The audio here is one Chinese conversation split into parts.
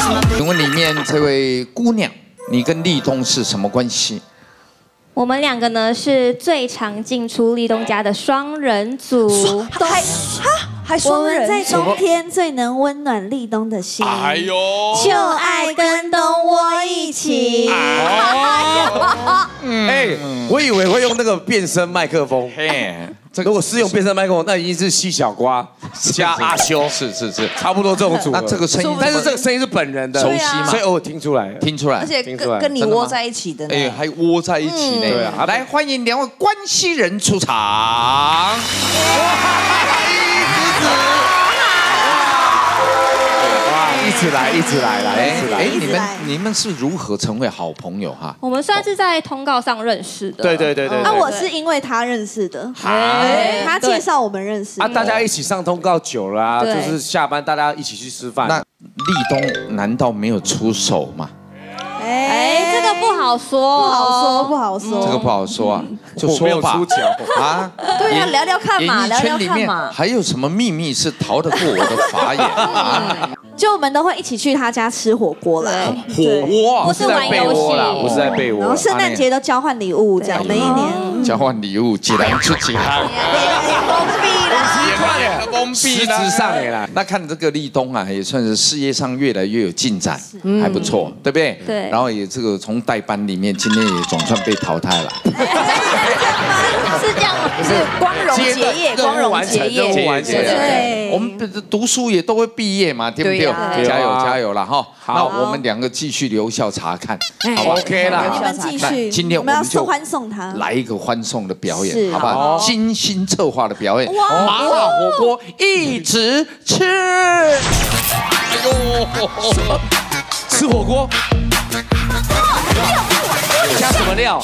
请问里面这位姑娘，你跟立东是什么关系？ 我们两个呢是最常进出立东家的双人组， 还双人， 我们在冬天最能温暖立东的心。 哎呦， 就爱跟东窝一起。 哎，我以为会用那个变声麦克风。 嘿， 如果是用变声麦克风，那已经是西小瓜加阿修， 是， 差不多这种组合。 那这个声音， 但是这个声音是本人的， 熟悉吗？ 所以偶尔听出来， 而且跟你窝在一起的， 哎，还窝在一起呢。 对啊， 来欢迎两位关系人出场。 一直来，一直来啦！ 哎，你们是如何成为好朋友哈？ 我们算是在通告上认识的。 对。 啊，我是因为他认识的，他介绍我们认识。 啊，大家一起上通告久了啊，就是下班大家一起去吃饭。 那立东难道没有出手吗？ 哎，这个不好说， 不好说。 这个不好说啊，就说吧。 出脚啊， 对呀，聊聊看嘛， 聊聊看嘛。还有什么秘密是逃得过我的法眼啊？ 就我们都会一起去他家吃火锅啦， 火锅不是玩游戏啦， 不是在被窝。 然后圣诞节都交换礼物，这样每一年交换礼物，几人出几行。 实质上也啦。 那看这个立东啊，也算是事业上越来越有进展，还不错，对不对？ 对。 然后也这个从代班里面，今天也总算被淘汰了。 是这样吗？是光荣结业，光荣结业， 对。我们读书也都会毕业嘛，对不对？加油了哈！那我们两个继续留校察看，好吧 ？OK 啦， 你们继续。 今天我们就欢送他， 来一个欢送的表演，好不好？精心策划的表演，麻辣火锅一直吃。哎呦， 吃火锅，加什么料？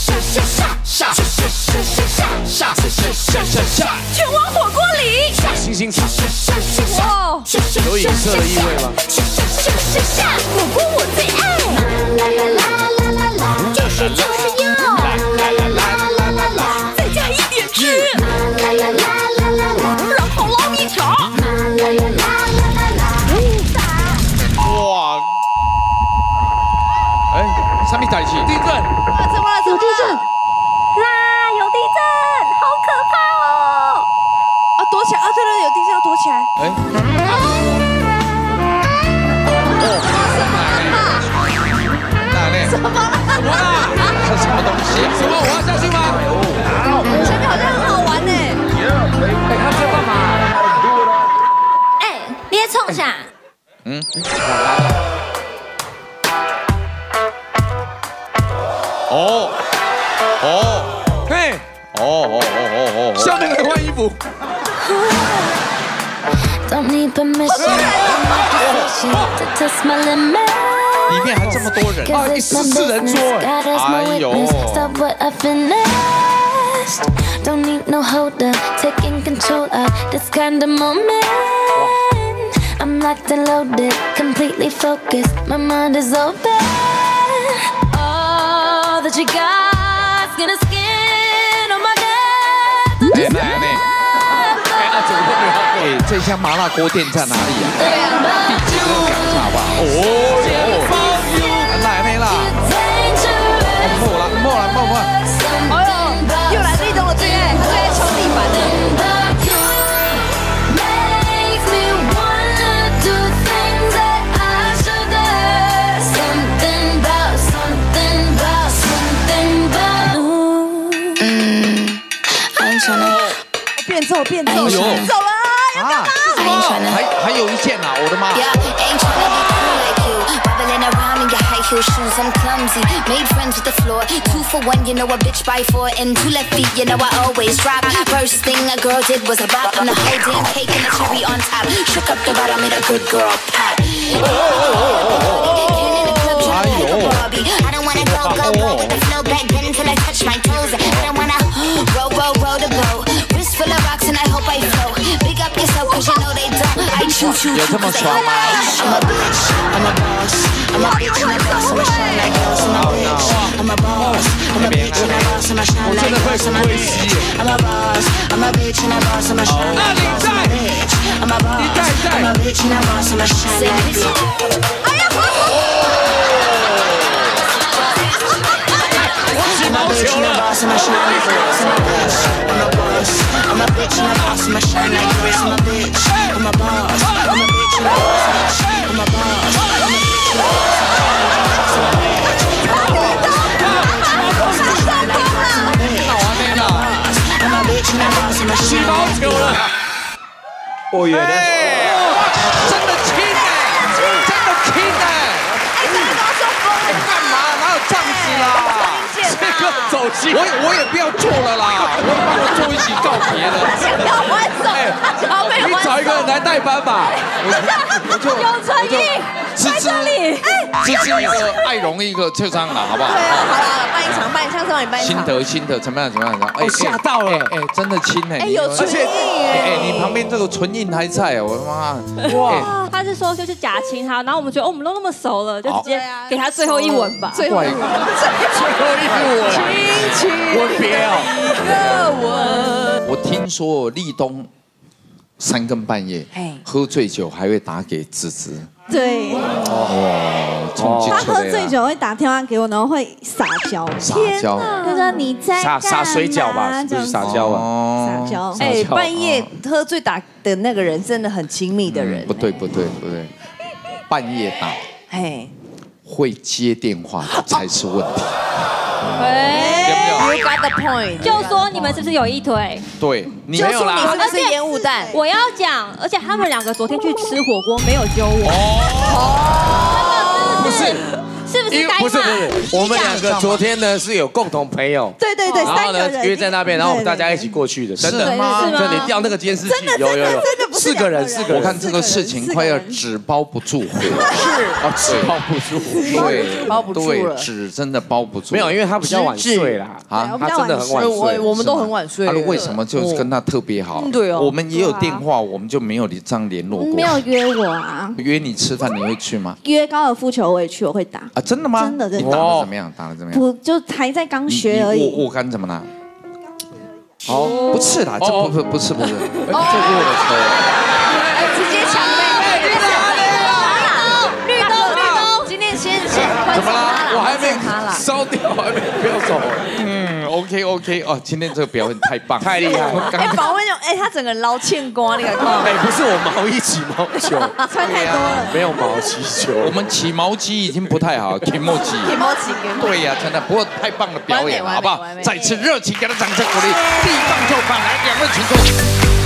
全往火锅里。 星星肠， 哇， 有影射的意味吗？ 火锅我最爱。就是要。再加一点汁。然后捞一勺。 哇！哎，上面打起地震！ 有地震！ 啦，有地震，好可怕哦！ 啊，躲起来！啊，对，有地震要躲起来。 什么啦？这什么东西？ 什么？我要下去吗？ 前面好像很好玩呢。 哎，他在干嘛？ 哎，你也冲下。 嘿，下面人换衣服。 里面还这么多人啊 ，14人桌哎呦！ Don't need no holder, taking control of this kind of moment. I'm locked and loaded, completely focused. My mind is open. All that you got's gonna skin on my neck. 哎，这家麻辣锅店在哪里啊？地址给我讲一下好不好？来没啦？莫了。 哎呦，又来立东的最爱，他最爱敲地板的。变奏，走了啊！ 还有一件啊！我的妈！ Shoes, I'm clumsy, made friends with the floor. 2 for 1, you know a bitch by 4. And 2 left feet, you know I always drop. First thing a girl did was a bop. On the whole damn cake and the cherry on top. Shook up the bottom, made a good girl pop. I don't wanna go with the flow back then until I touch my toes. I don't wanna roll the boat. Wrist full of rocks and I hope I float. Big up yourself cause you know they don't. I choo-choo. 有这么爽吗？ I'm a bitch, I'm a boss. I'm a bitch and a boss, I'm a shine like glass, I'm a bitch. I'm a boss, I'm a bitch and a boss, I'm a shine like glass, I'm a bitch. I'm a boss, I'm a bitch and a boss, I'm a shine like glass, I'm a bitch. I'm I'm a boss. I'm a bitch and a boss. I'm a shine like this. I'm a bitch and a boss. I'm a shine like this. I'm a bitch. I'm a boss. I'm a bitch and a boss. I'm a shine like this. I'm a bitch. I'm a boss. I'm a bitch and a boss. I'm a boss. I'm a bitch and a boss. I'm a bitch. I'm a bitch and a boss. I'm a shine like this. 我原来真的亲哎，真的亲哎！干嘛？哪有这样子啦？ 这个走心， 我也不要做了啦，我帮我做一起告别了。 想要欢送， 你找一个人来代班吧。 有诚意，在这里。 芝芝一个，艾荣一个，就这样了，好不好？ 对啊，好了，办一场，办一场，帮你办一场。 心得，怎么样？ 哎，吓到了， 哎，真的亲哎， 有唇印哎，你旁边这个唇印还在，我的妈！哇， 他是说就是假亲他，然后我们觉得我们都那么熟了，就直接给他最后一吻吧。 最后一吻，亲吻别哦， 一个吻。 我听说立冬3更半夜喝醉酒还会打给芝芝。 对，他喝醉酒会打电话给我，然后会撒娇，他说你在撒水饺吧，不是撒娇吧？ 撒娇。 哎，半夜喝醉打的那个人真的很亲密的人。 不对，半夜打，会接电话的才是问题。 You got the point。 就说你们是不是有一腿？ 对， 你没有啦，你是不是烟雾弹？ 我要讲，而且他们2个昨天去吃火锅，没有揪我。 不是。 是不是该骂？ 不是，我们2个昨天呢是有共同朋友， 对， 然后呢约在那边，然后我们大家一起过去的，真的吗？真的，你调那个监视器，有， 真的不是 4个人， 我看这个事情快要纸包不住火， 纸包不住， 对， 包不住了， 纸真的包不住， 没有，因为他比较晚睡啦， 啊， 他真的很晚睡， 我们都很晚睡， 他为什么就跟他特别好？ 对哦， 我们也有电话，我们就没有这样联络过， 没有约我啊， 约你吃饭你会去吗？ 约高尔夫球我也去，我会打啊，真的吗？ 真的。 你打得怎么样？ 不就还在刚学而已。 握杆怎么拿？哦，不是啦，这不是，这是我的车。 直接抢妹，绿灯，今天先怎么啦？我还没烧掉，还没不要走。OK 哦，今天这个表演太棒， 太厉害了。 哎，访问他整个捞欠瓜，你敢看？ 哎，不是我毛衣起毛球， 穿太多了， 没有毛起球。 我们起毛机已经不太好，起毛机。对呀，真的，不过太棒的表演了，好不好？再次热情给他掌声鼓励。地棒就棒来，2位请坐。